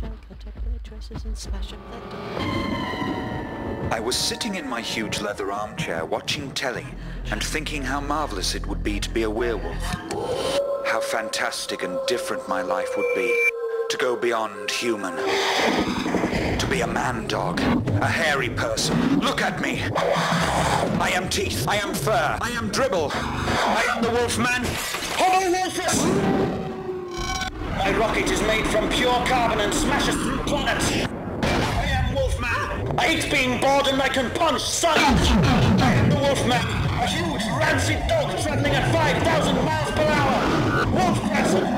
shall cut up their dresses and smash up their doors. I was sitting in my huge leather armchair watching telly and thinking how marvelous it would be to be a werewolf. How fantastic and different my life would be. To go beyond human. To be a man-dog. A hairy person. Look at me! I am teeth. I am fur. I am dribble. I am the Wolfman. Homo Wolfus! My rocket is made from pure carbon and smashes through planets. I am Wolfman. I hate being bored and I can punch suns. I am the Wolfman. A huge rancid dog traveling at 5,000 miles per hour. Wolf Ransom.